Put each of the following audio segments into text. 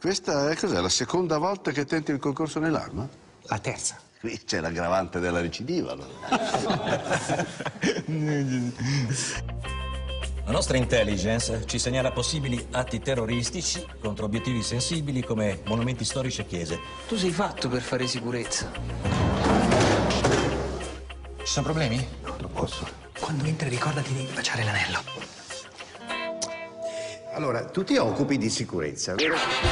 Questa è cos'è? La seconda volta che tenti il concorso nell'arma? La terza. Qui c'è l'aggravante della recidiva, allora. La nostra intelligence ci segnala possibili atti terroristici contro obiettivi sensibili come monumenti storici e chiese. Tu sei fatto per fare sicurezza. Ci sono problemi? No, non posso. Quando entri ricordati di baciare l'anello. Allora, tu ti occupi di sicurezza, vero?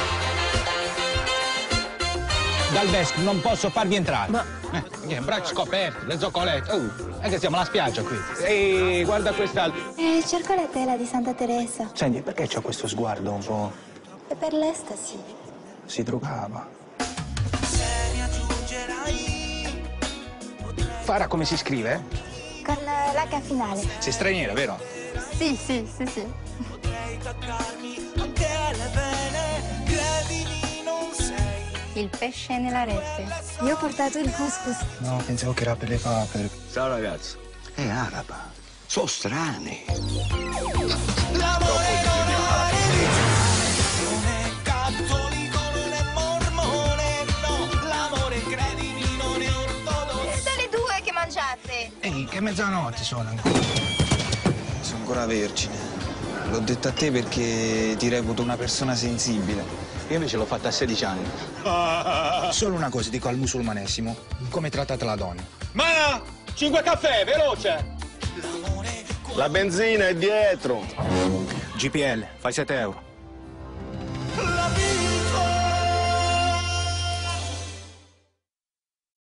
Dal desk non posso farvi entrare. Ma... bracci scoperti, le zoccolette. È che siamo alla spiaggia qui. E guarda questa... cerco la tela di Santa Teresa. Senti, perché c'ho questo sguardo un po'... È per l'estasi. Si drogava. Farah come si scrive? Con l'H finale. Sei straniera, vero? Sì, sì, sì, sì. Il pesce nella rete. Io ho portato il couscous. No, pensavo che era per le papere. Ciao ragazzo. È araba. Sono strani. Siete due che mangiate. Ehi, che mezzanotte sono ancora? Sono ancora vergine. L'ho detto a te perché ti reputo una persona sensibile. Io invece l'ho fatta a 16 anni. Solo una cosa dico al musulmanesimo. Come trattate la donna? Ma 5 caffè, veloce! La benzina è dietro. GPL, fai 7 euro.